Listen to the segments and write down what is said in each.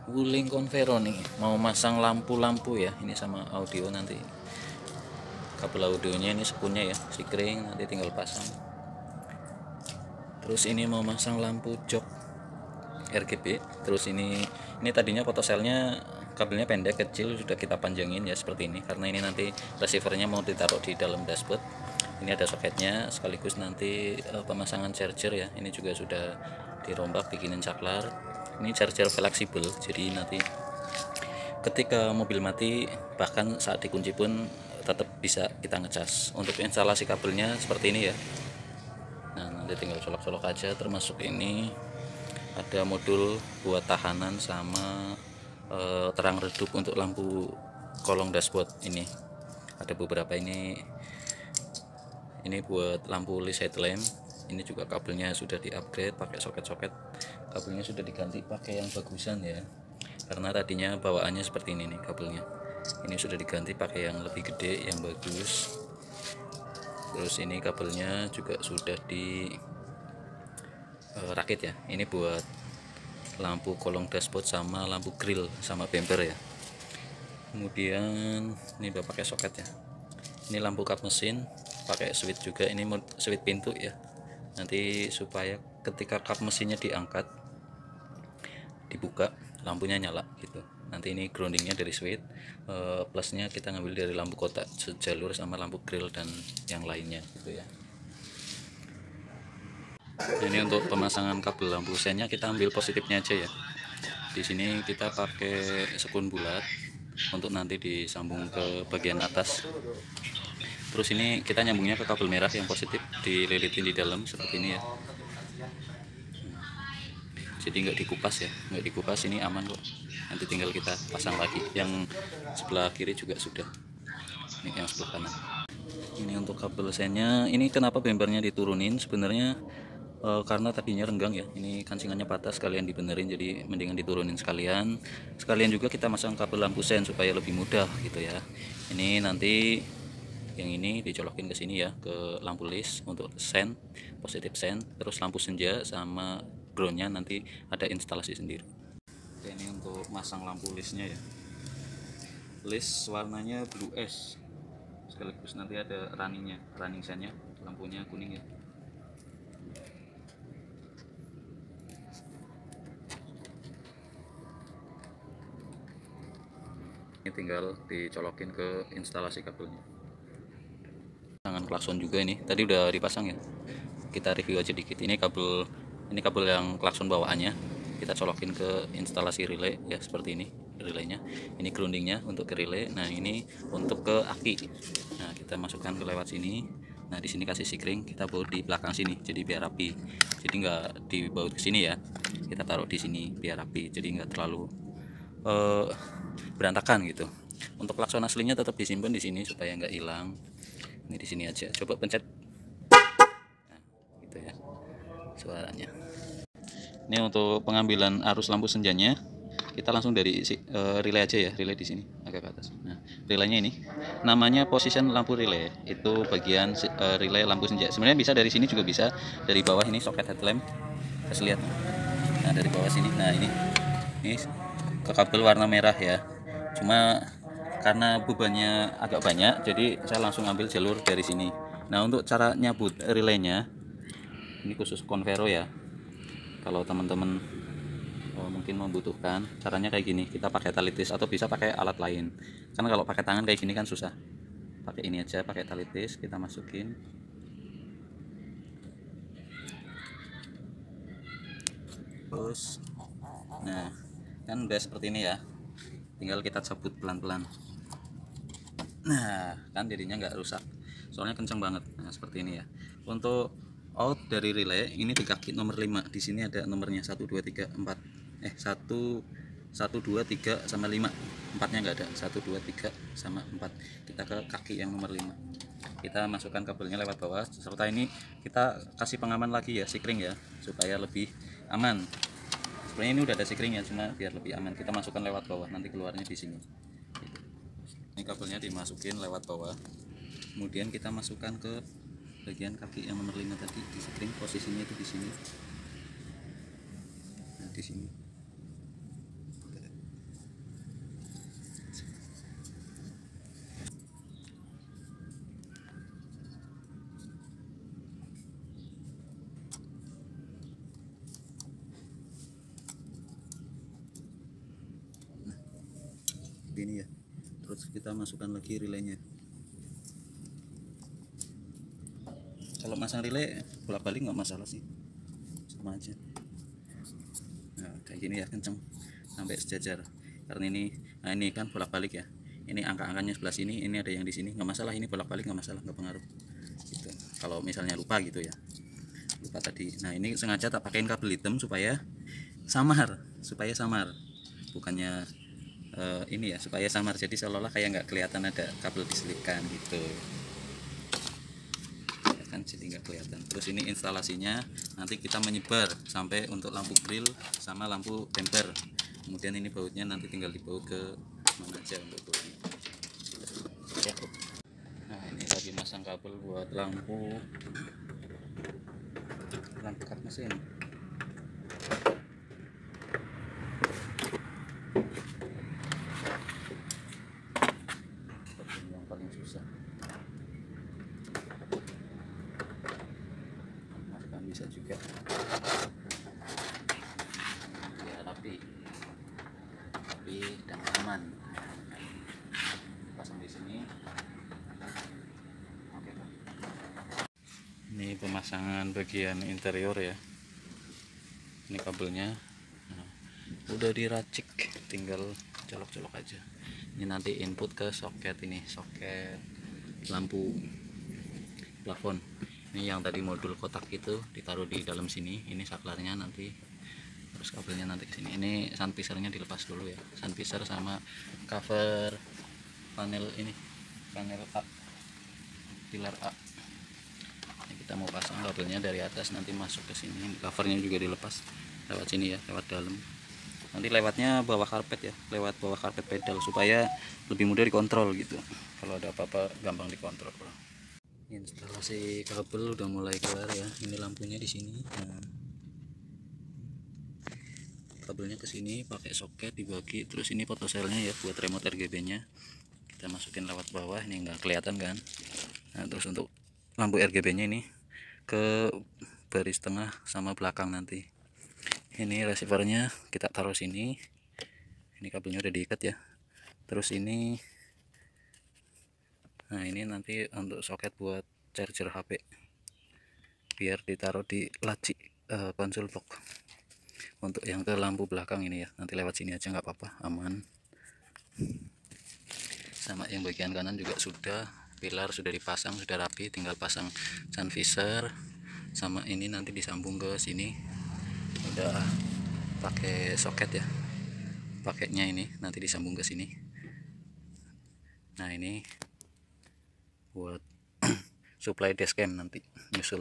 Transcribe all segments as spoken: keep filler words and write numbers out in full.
Wuling Convero nih mau masang lampu-lampu ya, ini sama audio nanti. Kabel audionya ini sepunya ya, sikring nanti tinggal pasang. Terus ini mau masang lampu jok R G B. Terus ini ini tadinya fotoselnya kabelnya pendek kecil, sudah kita panjangin ya seperti ini karena ini nanti receivernya mau ditaruh di dalam dashboard. Ini ada soketnya sekaligus nanti uh, pemasangan charger ya. Ini juga sudah dirombak bikinin saklar. Ini charger fleksibel, jadi nanti ketika mobil mati bahkan saat dikunci pun tetap bisa kita ngecas. Untuk instalasi kabelnya seperti ini ya. Nah, nanti tinggal colok-colok aja. Termasuk ini ada modul buat tahanan sama e, terang redup untuk lampu kolong dashboard. Ini ada beberapa, ini ini buat lampu list headlamp. Ini juga kabelnya sudah di-upgrade pakai soket-soket, kabelnya sudah diganti pakai yang bagusan ya, karena tadinya bawaannya seperti ini nih kabelnya. Ini sudah diganti pakai yang lebih gede, yang bagus. Terus ini kabelnya juga sudah di uh, rakit ya. Ini buat lampu kolong dashboard sama lampu grill sama bumper ya. Kemudian ini udah pakai soket ya. Ini lampu kap mesin pakai switch juga, ini switch pintu ya, nanti supaya ketika kap mesinnya diangkat dibuka lampunya nyala gitu. Nanti ini groundingnya dari switch, e, plusnya kita ngambil dari lampu kotak sejalur sama lampu grill dan yang lainnya gitu ya. Ini untuk pemasangan kabel lampu sennya kita ambil positifnya aja ya. Di sini kita pakai sekun bulat untuk nanti disambung ke bagian atas. Terus ini kita nyambungnya ke kabel merah yang positif, dililitin di dalam seperti ini ya. Jadi nggak dikupas ya, nggak dikupas, ini aman kok. Nanti tinggal kita pasang lagi. Yang sebelah kiri juga sudah. Ini yang sebelah kanan. Ini untuk kabel sennya. Ini kenapa bempernya diturunin? Sebenarnya e, karena tadinya renggang ya. Ini kancingannya patah, sekalian dibenerin, jadi mendingan diturunin sekalian. Sekalian juga kita masang kabel lampu sen supaya lebih mudah gitu ya. Ini nanti yang ini dicolokin ke sini ya, ke lampu list untuk sen, positif sen. Terus lampu senja sama groundnya nanti ada instalasi sendiri. Oke, ini untuk masang lampu listnya ya. List warnanya blue S, sekaligus nanti ada runningnya, running sennya, lampunya kuning ya. Ini tinggal dicolokin ke instalasi kabelnya. Tangan klakson juga ini tadi udah dipasang ya, kita review aja dikit. Ini kabel, ini kabel yang klakson bawaannya kita colokin ke instalasi relay ya, seperti ini relaynya. Ini groundingnya untuk ke relay. Nah ini untuk ke aki. Nah kita masukkan ke lewat sini. Nah di sini kasih sikring, kita baut di belakang sini jadi biar rapi. Jadi nggak dibaut ke sini ya, kita taruh di sini biar rapi, jadi nggak terlalu uh, berantakan gitu. Untuk klakson aslinya tetap disimpan di sini supaya nggak hilang. Ini di sini aja, coba pencet, nah, gitu ya suaranya. Ini untuk pengambilan arus lampu senjanya, kita langsung dari uh, relay aja ya, relay di sini agak ke atas. Nah relaynya ini namanya position lampu relay, itu bagian uh, relay lampu senja. Sebenarnya bisa dari sini juga bisa, dari bawah ini soket headlamp, kita lihat. Nah dari bawah sini, nah ini ini ke kabel warna merah ya. Cuma karena bebannya agak banyak, jadi saya langsung ambil jalur dari sini. Nah untuk cara nyabut relaynya, ini khusus Convero ya. Kalau teman-teman oh, mungkin membutuhkan, caranya kayak gini, kita pakai tali tis atau bisa pakai alat lain. Karena kalau pakai tangan kayak gini kan susah. Pakai ini aja, pakai tali tis, kita masukin. Terus, nah kan udah seperti ini ya. Tinggal kita cabut pelan-pelan. Nah kan jadinya nggak rusak, soalnya kencang banget. Nah seperti ini ya. Untuk out dari relay ini di kaki nomor lima, di sini ada nomornya satu dua tiga empat, eh satu satu dua tiga sama lima, empatnya nggak ada, satu dua tiga sama empat. Kita ke kaki yang nomor lima, kita masukkan kabelnya lewat bawah, serta ini kita kasih pengaman lagi ya, sikring ya, supaya lebih aman. Sebenarnya ini udah ada sikringnya, cuma biar lebih aman kita masukkan lewat bawah, nanti keluarnya di sini. Ini kabelnya dimasukin lewat bawah, kemudian kita masukkan ke bagian kaki yang nomor lima tadi, di sikring, posisinya itu di sini. Nah di sini seperti ini ya. Terus kita masukkan lagi relaynya. Kalau masang relay bolak-balik nggak masalah sih, sama aja. Nah kayak gini ya, kenceng sampai sejajar. Karena ini, nah ini kan bolak-balik ya. Ini angka-angkanya sebelah sini, ini ada yang di sini, nggak masalah. Ini bolak-balik nggak masalah, nggak pengaruh. Gitu. Kalau misalnya lupa gitu ya, lupa tadi. Nah ini sengaja tak pakein kabel hitam supaya samar, supaya samar. Bukannya uh, ini ya, supaya samar. Jadi seolah-olah kayak nggak kelihatan ada kabel diselipkan gitu. Kan jadi nggak kelihatan. Terus ini instalasinya nanti kita menyebar sampai untuk lampu grill sama lampu bumper. Kemudian ini bautnya nanti tinggal dibaut ke mana aja untuk bautnya. Ya. Nah ini lagi masang kabel buat lampu lampu kap mesin. Ini yang paling susah. Masukkan bisa juga. Ya rapi, rapi dan aman. Pasang di sini. Oke. Ini pemasangan bagian interior ya. Ini kabelnya. Nah, udah diracik, tinggal colok-colok aja. Ini nanti input ke soket ini, soket lampu plafon. Ini yang tadi modul kotak itu ditaruh di dalam sini. Ini saklarnya nanti, terus kabelnya nanti ke sini. Ini sun pissernya dilepas dulu ya, sun pisser sama cover panel ini, panel A, pilar A. Ini kita mau pasang kabelnya dari atas, nanti masuk ke sini. Covernya juga dilepas lewat sini ya, lewat dalam. Nanti lewatnya bawah karpet ya, lewat bawah karpet pedal supaya lebih mudah dikontrol gitu. Kalau ada apa-apa gampang dikontrol. Instalasi kabel udah mulai kelar ya. Ini lampunya di sini. Nah, kabelnya ke sini pakai soket dibagi. Terus ini potoselnya ya buat remote R G B-nya. Kita masukin lewat bawah, ini nggak kelihatan kan. Nah, terus untuk lampu R G B-nya ini ke baris tengah sama belakang nanti. Ini receivernya kita taruh sini. Ini kabelnya udah diikat ya. Terus ini, nah ini nanti untuk soket buat charger H P, biar ditaruh di laci uh, konsol box. Untuk yang ke lampu belakang ini ya, nanti lewat sini aja nggak apa-apa, aman. Sama yang bagian kanan juga sudah, pilar sudah dipasang, sudah rapi, tinggal pasang sun visor. Sama ini nanti disambung ke sini, udah pakai soket ya, pakainya ini nanti disambung ke sini. Nah ini buat supply dashcam nanti nyusul.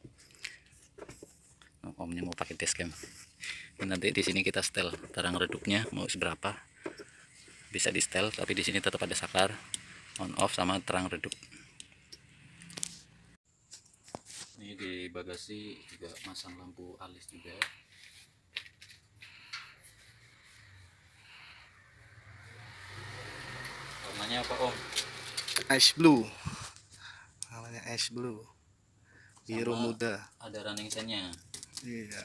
Nah, omnya mau pakai dashcam. Nanti di sini kita setel terang redupnya mau seberapa, bisa di setel, tapi di sini tetap ada saklar on off sama terang redup. Ini di bagasi juga masang lampu alis juga. Warnanya apa Om? Ice blue, namanya ice blue, biru sama muda. Ada running sign-nya. Iya.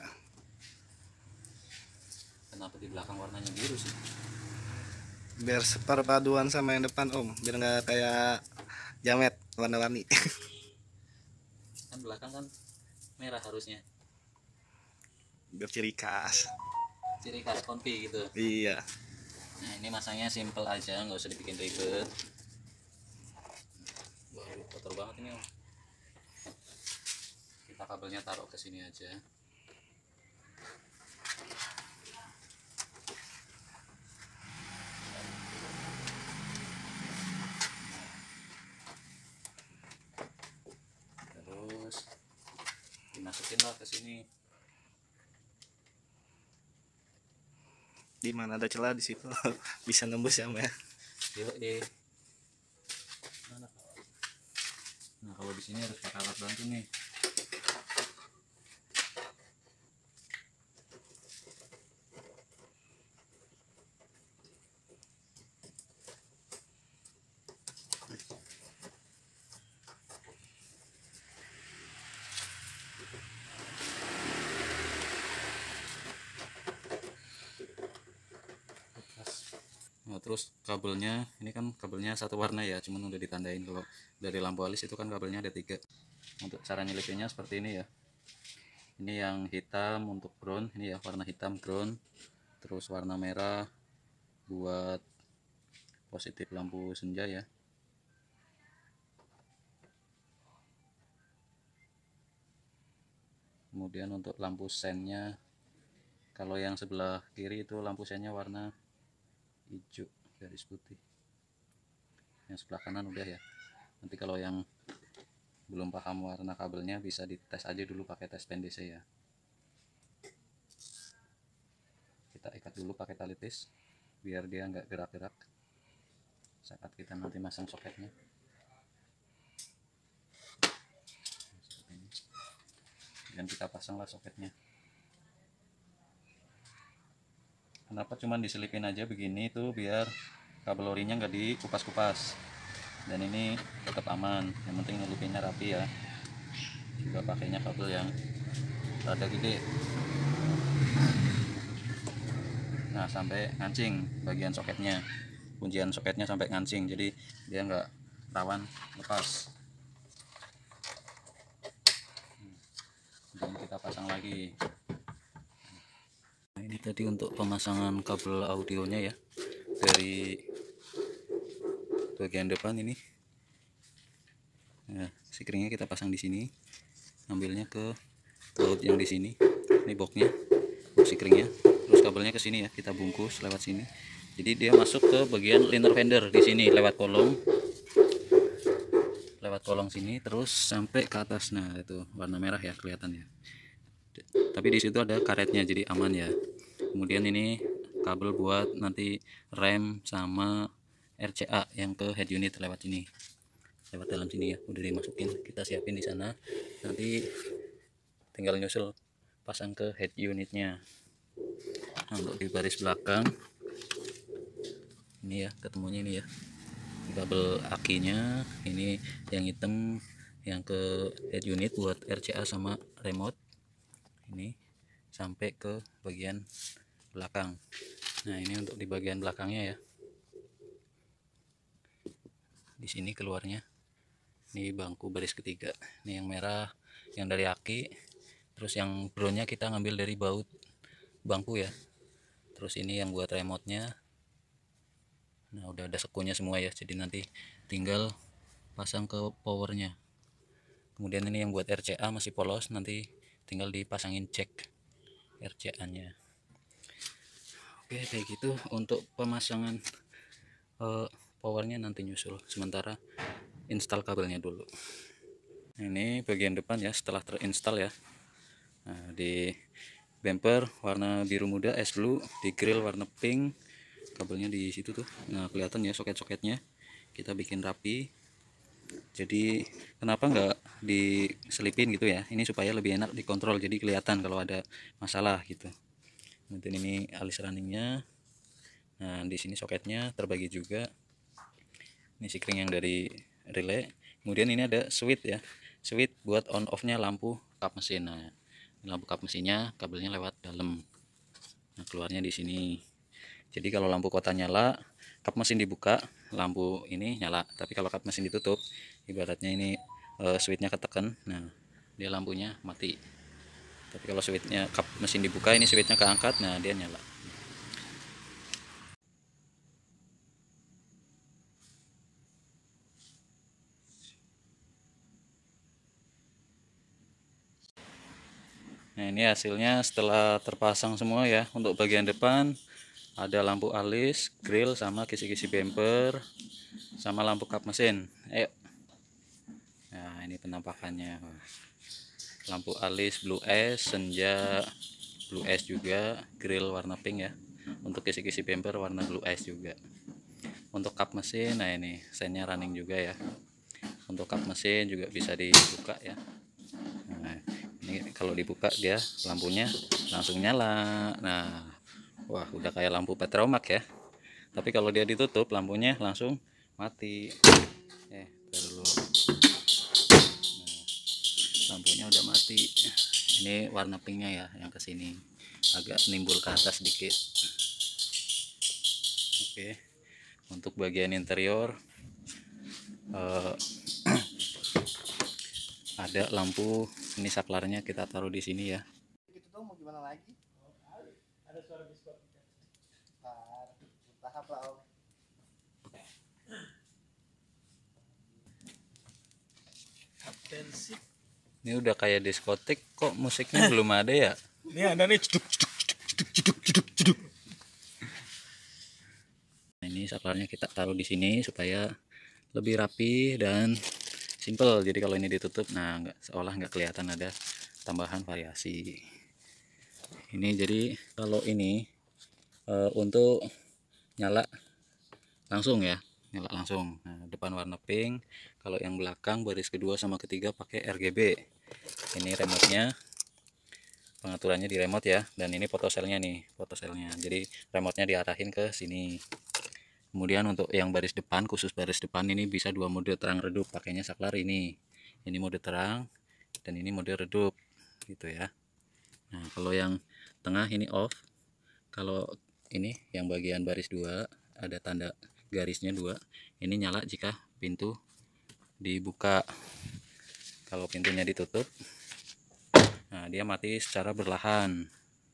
Kenapa di belakang warnanya biru sih? Biar seperpaduan sama yang depan Om, biar nggak kayak jamet warna-warni. Kan belakang kan merah harusnya. Biar ciri khas. Ciri khas konfi gitu. Iya. Nah ini masangnya simple aja, nggak usah dibikin ribet. Waduh kotor banget ini Om. Kita kabelnya taruh ke sini aja. Terus dimasukin lah ke sini. Di mana ada celah di situ bisa nembus ya, Mbak. Yuk deh. Nah kalau di sini harus pakai alat bantu nih. Nah, terus kabelnya ini kan kabelnya satu warna ya, cuman udah ditandain. Kalau dari lampu alis itu kan kabelnya ada tiga. Untuk cara nyelipinnya seperti ini ya. Ini yang hitam untuk ground, ini ya warna hitam ground, terus warna merah buat positif lampu senja ya. Kemudian untuk lampu sennya, kalau yang sebelah kiri itu lampu sennya warna hijau garis putih, yang sebelah kanan udah ya. Nanti kalau yang belum paham warna kabelnya bisa dites aja dulu pakai tes pen D C ya. Kita ikat dulu pakai tali tis biar dia nggak gerak-gerak saat kita nanti masang soketnya. Dan kita pasanglah soketnya. Kenapa cuman diselipin aja begini tuh, biar kabel orinya nggak dikupas-kupas, dan ini tetap aman. Yang penting nyelipinnya rapi ya, juga pakainya kabel yang rada gede. Nah, sampai ngancing bagian soketnya, kuncian soketnya sampai ngancing, jadi dia nggak rawan lepas. Kemudian kita pasang lagi. Nah, ini tadi untuk pemasangan kabel audionya ya, dari bagian depan ini. Nah, sikringnya kita pasang di sini, ambilnya ke baut yang di sini. Ini boxnya, box sikringnya. Terus kabelnya ke sini ya, kita bungkus lewat sini. Jadi dia masuk ke bagian liner fender di sini lewat kolong, lewat kolong sini terus sampai ke atas. Nah, itu warna merah ya kelihatan ya. Tapi di situ ada karetnya, jadi aman ya. Kemudian ini kabel buat nanti rem sama R C A yang ke head unit lewat sini, lewat dalam sini ya. Udah dimasukin, kita siapin di sana. Nanti tinggal nyusul pasang ke head unitnya. Nah, untuk di baris belakang ini ya, ketemunya ini ya, kabel akinya ini yang hitam yang ke head unit buat R C A sama remote, ini sampai ke bagian belakang. Nah, ini untuk di bagian belakangnya ya, di sini keluarnya. Ini bangku baris ketiga, ini yang merah yang dari aki, terus yang brownnya kita ngambil dari baut bangku ya. Terus ini yang buat remote-nya. Nah, udah ada sekunya semua ya, jadi nanti tinggal pasang ke powernya. Kemudian ini yang buat R C A masih polos, nanti tinggal dipasangin jack R C A nya. Oke, kayak gitu untuk pemasangan uh, powernya, nanti nyusul. Sementara install kabelnya dulu. Ini bagian depan ya, setelah terinstall ya. Nah, di bumper warna biru muda es blue, di grill warna pink, kabelnya di situ tuh. Nah, kelihatan ya soket-soketnya. Kita bikin rapi. Jadi kenapa nggak diselipin gitu ya? Ini supaya lebih enak dikontrol, jadi kelihatan kalau ada masalah gitu. Kemudian ini alis runningnya. Nah, di sini soketnya terbagi juga. Ini sikring yang dari relay. Kemudian ini ada switch ya, switch buat on off nya lampu kap mesin. Nah, lampu kap mesinnya kabelnya lewat dalam. Nah, keluarnya di sini. Jadi kalau lampu kota nyala, kap mesin dibuka, lampu ini nyala. Tapi kalau kap mesin ditutup, ibaratnya ini e, switchnya ketekan, nah dia lampunya mati. Tapi kalau switchnya kap mesin dibuka, ini switchnya keangkat, nah dia nyala. Nah, ini hasilnya setelah terpasang semua ya. Untuk bagian depan ada lampu alis, grill, sama kisi-kisi bumper, sama lampu kap mesin. Ayo. Nah, ini penampakannya. Lampu alis blue S, senja blue S juga, grill warna pink ya. Untuk kisi-kisi bumper warna blue S juga. Untuk kap mesin, nah ini sennya running juga ya. Untuk kap mesin juga bisa dibuka ya. Nah, ini kalau dibuka dia lampunya langsung nyala. Nah, wah udah kayak lampu petromak ya. Tapi kalau dia ditutup lampunya langsung mati. Eh, dulu. Nah, lampunya udah mati. Ini warna pinknya ya, yang kesini agak nimbul ke atas sedikit. Oke, Untuk bagian interior eh, ada lampu, ini saklarnya kita taruh di sini ya. Gitu dong, mau gimana lagi? Ada suara diskot. Nah, tahap lah Om. Atensi. Ini udah kayak diskotik kok musiknya belum ada ya? Ini ada nih, ceduk ceduk ceduk ceduk ceduk ceduk. Nah, ini saklarnya kita taruh di sini supaya lebih rapi dan simple. Jadi kalau ini ditutup, nah nggak seolah nggak kelihatan ada tambahan variasi. Ini jadi kalau ini e, untuk nyala langsung ya, nyala langsung. Nah, depan warna pink, kalau yang belakang baris kedua sama ketiga pakai R G B. Ini remote-nya, pengaturannya di remote ya, dan ini fotoselnya nih, fotoselnya. Jadi remote-nya diarahin ke sini. Kemudian untuk yang baris depan, khusus baris depan ini bisa dua mode terang redup, pakainya saklar ini. Ini mode terang dan ini mode redup gitu ya. Nah, kalau yang tengah ini off. Kalau ini yang bagian baris dua ada tanda garisnya dua. Ini nyala jika pintu dibuka. Kalau pintunya ditutup, nah dia mati secara berlahan.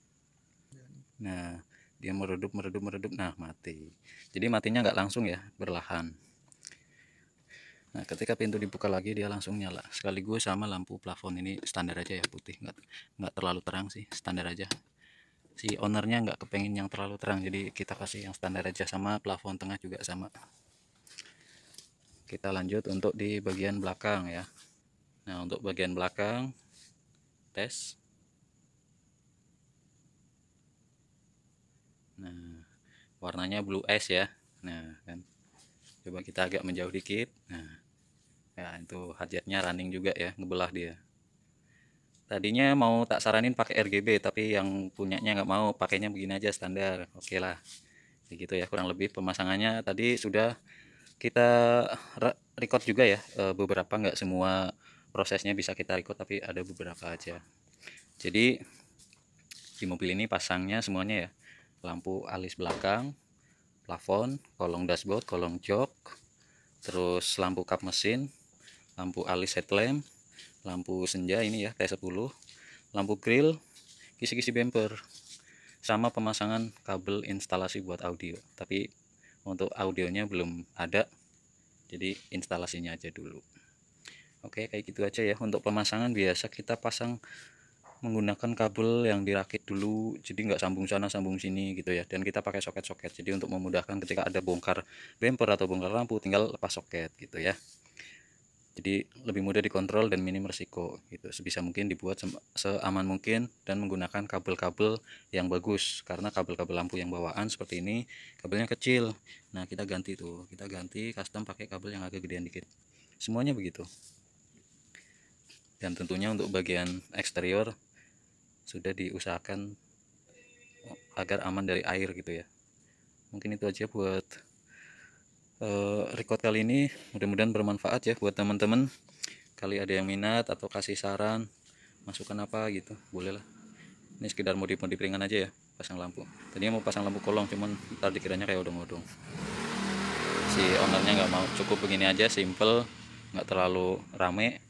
Nah, dia meredup meredup meredup, nah mati. Jadi matinya nggak langsung ya, berlahan. Nah, ketika pintu dibuka lagi dia langsung nyala. Sekaligus sama lampu plafon, ini standar aja ya, putih, nggak nggak terlalu terang sih, standar aja. Si ownernya nggak kepengen yang terlalu terang, jadi kita kasih yang standar aja. Sama plafon tengah juga sama. Kita lanjut untuk di bagian belakang ya. Nah, untuk bagian belakang tes. Nah, warnanya blue ice ya. Nah, kan. Coba kita agak menjauh dikit. Nah, ya itu hajatnya running juga ya, ngebelah dia. Tadinya mau tak saranin pakai R G B, tapi yang punyanya nggak mau, pakainya begini aja standar. Oke lah, begitu ya kurang lebih pemasangannya. Tadi sudah kita record juga ya, beberapa, nggak semua prosesnya bisa kita record, tapi ada beberapa aja. Jadi di mobil ini pasangnya semuanya ya, lampu alis belakang, plafon, kolong dashboard, kolong jok, terus lampu kap mesin, lampu alis headlamp, lampu senja ini ya T sepuluh, lampu grill, kisi-kisi bumper, sama pemasangan kabel instalasi buat audio. Tapi untuk audionya belum ada, jadi instalasinya aja dulu. Oke, kayak gitu aja ya. Untuk pemasangan biasa kita pasang menggunakan kabel yang dirakit dulu, jadi nggak sambung sana sambung sini gitu ya. Dan kita pakai soket-soket, jadi untuk memudahkan ketika ada bongkar bumper atau bongkar lampu tinggal lepas soket gitu ya. Jadi lebih mudah dikontrol dan minim resiko gitu. Sebisa mungkin dibuat seaman mungkin dan menggunakan kabel-kabel yang bagus, karena kabel-kabel lampu yang bawaan seperti ini kabelnya kecil. Nah, kita ganti tuh, kita ganti custom pakai kabel yang agak gedean dikit. Semuanya begitu. Dan tentunya untuk bagian eksterior sudah diusahakan agar aman dari air gitu ya. Mungkin itu aja buat uh, record kali ini. Mudah-mudahan bermanfaat ya buat teman-teman. Kali ada yang minat atau kasih saran, masukan apa gitu, boleh lah. Ini sekedar modif-modif ringan aja ya, pasang lampu. Tadinya mau pasang lampu kolong, cuman ntar dikiranya kayak odong-odong. Si ownernya nggak mau, cukup begini aja, simple, nggak terlalu rame.